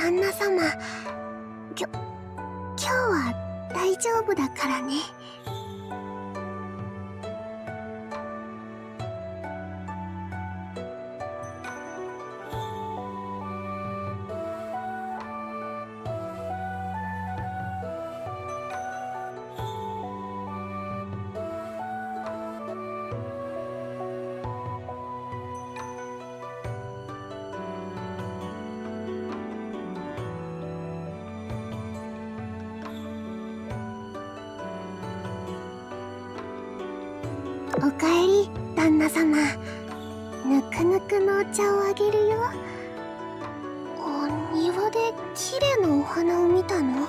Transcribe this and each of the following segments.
旦那様、今日は大丈夫だからね。おかえり、旦那様。ぬくぬくのお茶をあげるよ。庭で綺麗なお花を見たの？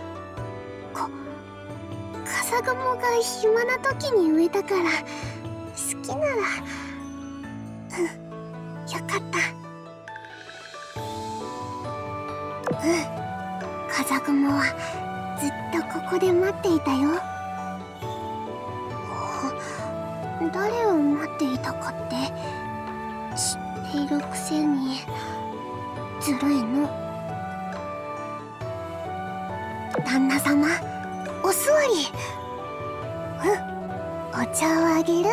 風雲が暇な時に植えたから、好きなら。よかった。風雲はずっとここで待っていたよ。誰を待っていたかって知っているくせにずるいの。旦那様、お座り。お茶をあげる。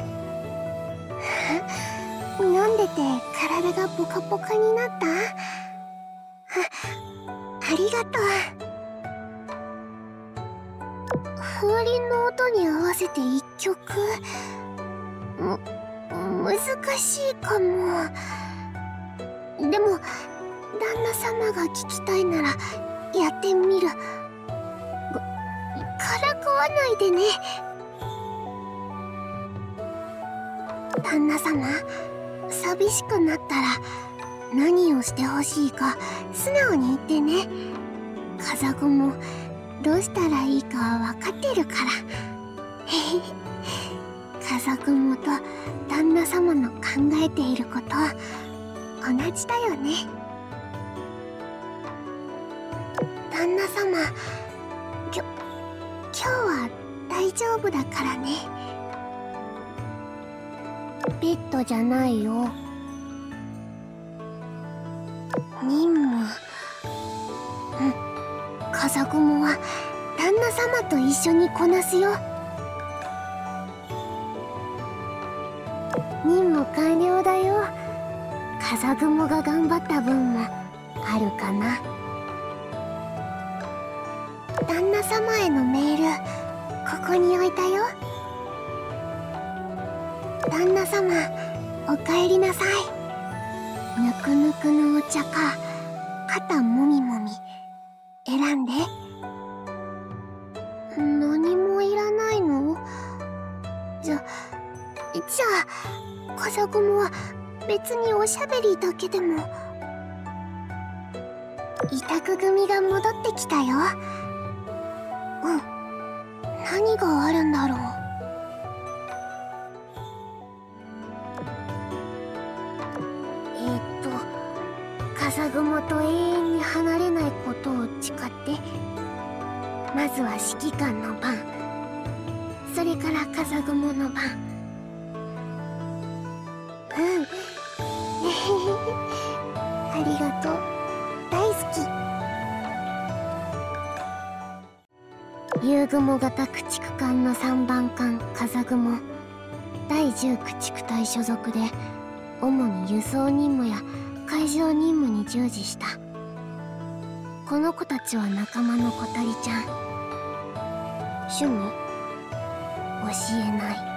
飲んでて体がポカポカになった？ありがとう。風鈴の音に合わせて一曲。難しいかも。でも旦那様が聞きたいならやってみる。からかわないでね。旦那様、寂しくなったら何をしてほしいか素直に言ってね。風雲どうしたらいいかは分かってるから。風雲と旦那様の考えていること同じだよね。旦那様、今日は大丈夫だからね。ベッドじゃないよ。任務。風雲は旦那様と一緒にこなすよ。任務完了だよ。風雲が頑張った分もあるかな。旦那様へのメール、ここに置いたよ。旦那様、おかえりなさい。ぬくぬくのお茶か肩もみもみ選んで。何もいらないの？じゃあ風雲は別におしゃべりだけでも。委託組が戻ってきたよ。何があるんだろう。風雲と永遠に離れないことを誓って、まずは指揮官の番、それから風雲の番。ありがとう、大好き。夕雲型駆逐艦の3番艦風雲、第10駆逐隊所属で主に輸送任務や海上任務に従事した。この子たちは仲間の小鳥ちゃん。趣味？教えない。